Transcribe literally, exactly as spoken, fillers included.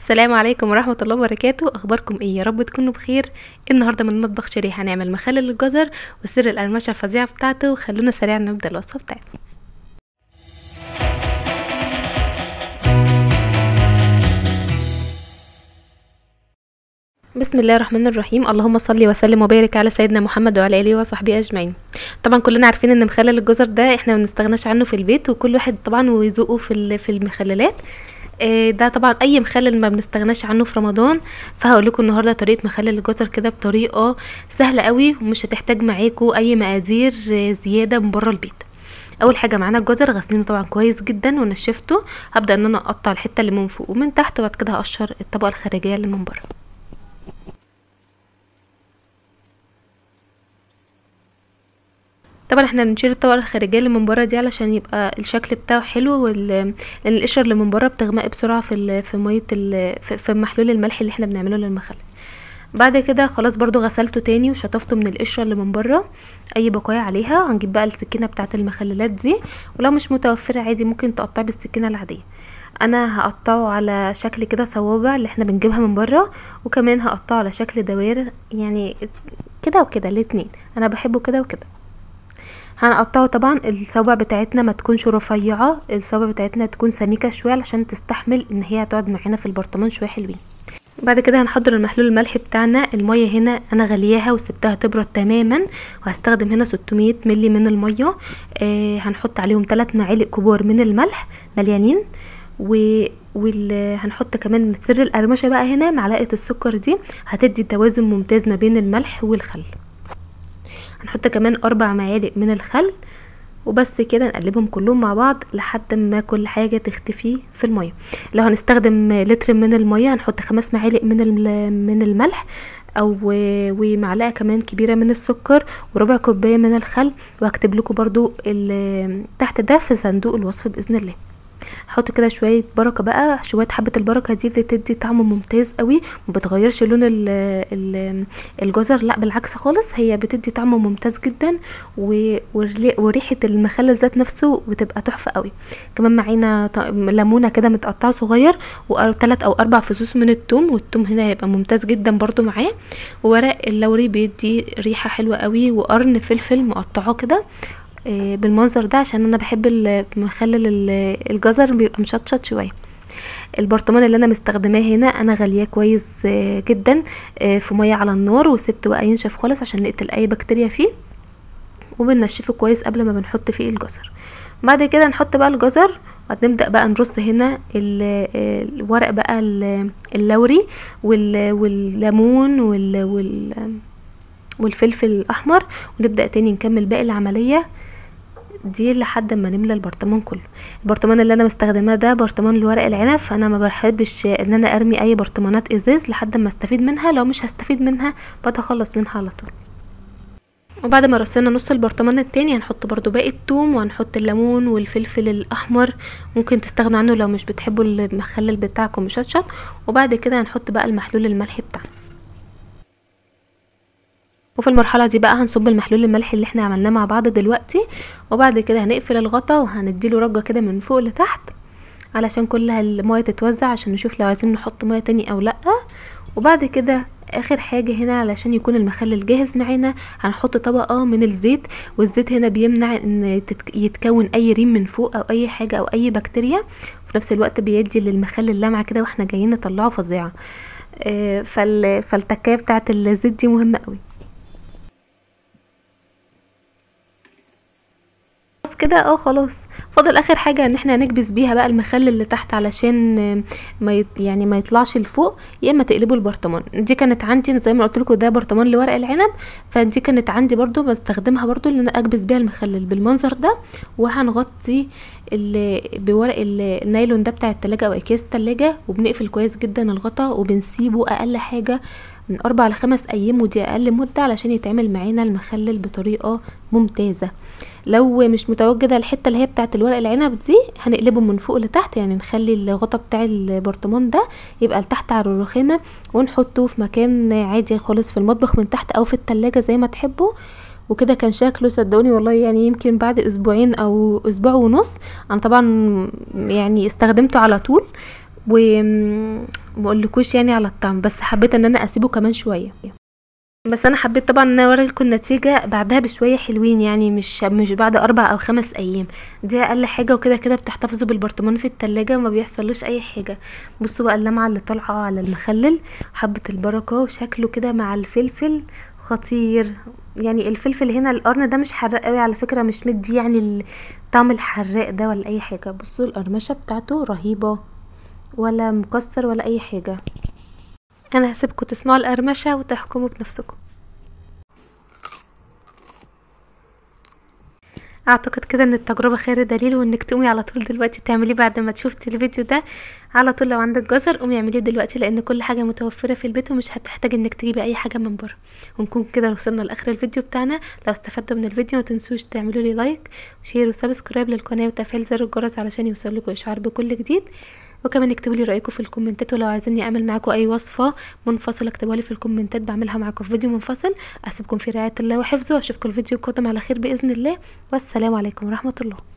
السلام عليكم ورحمة الله وبركاته. اخباركم ايه؟ يا رب تكونوا بخير. النهارده من مطبخ شيري هنعمل مخلل الجزر وسر القرمشه الفظيعه بتاعته. خلونا سريعا نبدا الوصفه بتاعتنا. بسم الله الرحمن الرحيم. اللهم صل وسلم وبارك على سيدنا محمد وعلى اله وصحبه اجمعين. طبعا كلنا عارفين ان مخلل الجزر ده احنا ما بنستغناش عنه في البيت، وكل واحد طبعا وذوقه في في المخللات. ده طبعا اي مخلل ما بنستغناش عنه في رمضان. فهقول لكم النهارده طريقه مخلل الجزر كده بطريقه سهله قوي، ومش هتحتاج معاكم اي مقادير زياده من بره البيت. اول حاجه معانا الجزر، غسلينه طبعا كويس جدا ونشفته. هبدا ان انا اقطع الحته اللي من فوق ومن تحت، وبعد كده هقشر الطبقه الخارجيه اللي من بره. طبعا احنا بنشيل الطبقه الخارجيه اللي من بره دي علشان يبقى الشكل بتاعه حلو، وال... لان القشر اللي من بره بتغمق بسرعه في ال... في ميه ال... في... في محلول الملح اللي احنا بنعمله للمخلل. بعد كده خلاص برضو غسلته تاني وشطفته من القشره اللي من بره اي بقايا عليها. هنجيب بقى السكينه بتاعه المخللات دي، ولو مش متوفره عادي ممكن تقطعي بالسكينه العاديه. انا هقطعه على شكل كده صوابع اللي احنا بنجيبها من بره، وكمان هقطعه على شكل دوائر، يعني كده وكده الاتنين، انا بحبه كده وكده. هنقطعه طبعا الصوابع بتاعتنا ما تكونش رفيعه، الصوابع بتاعتنا تكون سميكه شويه علشان تستحمل ان هي تقعد معانا في البرطمان شويه حلوين. بعد كده هنحضر المحلول الملح بتاعنا. الميه هنا انا غلياها وسبتها تبرد تماما، وهستخدم هنا ستمية ملي من الميه. آه هنحط عليهم ثلاث معالق كبار من الملح مليانين، و وهنحط كمان سر القرمشه بقى هنا معلقه السكر دي هتدي توازن ممتاز ما بين الملح والخل. هنحط كمان اربع معالق من الخل، وبس كده نقلبهم كلهم مع بعض لحد ما كل حاجه تختفي في الميه. لو هنستخدم لتر من الميه هنحط خمس معالق من من الملح، او ومعلقه كمان كبيره من السكر، وربع كوبايه من الخل. وهكتب لكم برضو تحت ده في صندوق الوصف باذن الله. هحط كده شويه بركه بقى، شويه حبه البركه دي بتدي طعم ممتاز قوي، ما بتغيرش لون ال ال الجزر، لا بالعكس خالص، هي بتدي طعم ممتاز جدا، وريحه المخلل ذات نفسه بتبقى تحفه قوي. كمان معانا ليمونه كده متقطعه صغير، وثلاث او اربع فصوص من الثوم، والثوم هنا هيبقى ممتاز جدا برضو معاه. وورق اللوري بيدي ريحه حلوه قوي، وقرن فلفل مقطعه كده بالمنظر ده عشان انا بحب المخلل الجزر بيبقى مشطشط شويه. البرطمان اللي انا مستخدماه هنا انا غلياه كويس جدا في ميه على النار، وسبته بقى ينشف خالص عشان نقتل اي بكتيريا فيه، وبنشفه كويس قبل ما بنحط فيه الجزر. بعد كده نحط بقى الجزر، وهنبدا بقى نرص هنا الورق بقى اللوري والليمون والفلفل الاحمر، ونبدا تاني نكمل باقي العمليه دي لحد ما نملى البرطمان كله. البرطمان اللي انا مستخدماه ده برطمان لورق العنب، فانا ما بحبش ان انا ارمي اي برطمانات ازاز لحد ما استفيد منها، لو مش هستفيد منها بتخلص منها على طول. وبعد ما رصينا نص البرطمان التاني هنحط برضو باقي الثوم، وهنحط الليمون والفلفل الاحمر، ممكن تستغنوا عنه لو مش بتحبوا المخلل بتاعكم مشطشط. وبعد كده هنحط بقى المحلول الملح بتاعنا، وفي المرحله دي بقى هنصب المحلول الملح اللي احنا عملناه مع بعض دلوقتي. وبعد كده هنقفل الغطا وهنديله رجه كده من فوق لتحت علشان كل الميه تتوزع، عشان نشوف لو عايزين نحط ميه تاني او لا. وبعد كده اخر حاجه هنا علشان يكون المخلل جاهز معانا هنحط طبقه من الزيت، والزيت هنا بيمنع ان يتكون اي ريم من فوق او اي حاجه او اي بكتيريا، وفي نفس الوقت بيدي للمخلل لمعه كده واحنا جايين نطلعه فظيعه. فالتكايه بتاعه الزيت دي مهمه قوي. كده اه خلاص فاضل اخر حاجه ان احنا نكبس بيها بقى المخلل اللي تحت علشان ما يط... يعني ما يطلعش لفوق، يا اما تقلبوا البرطمان. دي كانت عندي زي ما قلت لكم ده برطمان لورق العنب، فدي كانت عندي برضو بستخدمها برضو ان انا اكبس بيها المخلل بالمنظر ده. وهنغطي بورق النايلون ده بتاع التلاجة او اكياس التلاجة، وبنقفل كويس جدا الغطا، وبنسيبه اقل حاجه من اربع لخمس ايام، ودي اقل مده علشان يتعمل معانا المخلل بطريقه ممتازه. لو مش متواجده الحته اللي هي بتاعه الورق العنب دي هنقلبه من فوق لتحت، يعني نخلي الغطا بتاع البرطمان ده يبقى لتحت على الرخامه، ونحطه في مكان عادي خالص في المطبخ من تحت او في التلاجة زي ما تحبوا. وكده كان شكله صدقوني والله، يعني يمكن بعد اسبوعين او اسبوع ونص انا طبعا يعني استخدمته على طول، و... مقولكوش يعني على الطعم، بس حبيت ان انا اسيبه كمان شويه. بس انا حبيت طبعا ان انا اوريلكم النتيجه بعدها بشويه حلوين، يعني مش مش بعد اربع او خمس ايام، دي اقل حاجه. وكده كده بتحتفظوا بالبرطمان في التلاجة وما بيحصلوش اي حاجه. بصوا بقى اللمعه اللي طالعه على المخلل، حبه البركه، وشكله كده مع الفلفل خطير. يعني الفلفل هنا القرن ده مش حراق قوي على فكره، مش مدي يعني الطعم الحراق ده ولا اي حاجه. بصوا القرمشه بتاعته رهيبه، ولا مكسر ولا اي حاجه. انا هسيبكم تسمعوا القرمشه وتحكموا بنفسكم. اعتقد كده ان التجربه خير دليل، وانك تقومي على طول دلوقتي تعمليه بعد ما تشوفتي الفيديو ده على طول. لو عندك جزر قومي اعمليه دلوقتي، لان كل حاجه متوفره في البيت ومش هتحتاج انك تجيبي اي حاجه من بره. ونكون كده وصلنا لاخر الفيديو بتاعنا. لو استفدتوا من الفيديو ما تنسوش تعملوا لي لايك وشير وسبسكرايب للقناه وتفعيل زر الجرس علشان يوصلكوا اشعار بكل جديد. وكمان اكتبوا لي رايكم في الكومنتات، ولو عايزيني اعمل معاكم اي وصفه منفصله اكتبوها لي في الكومنتات بعملها معاكم في فيديو منفصل. اسيبكم في رعايه الله وحفظه، واشوفكم الفيديو القادم على خير باذن الله، والسلام عليكم ورحمه الله.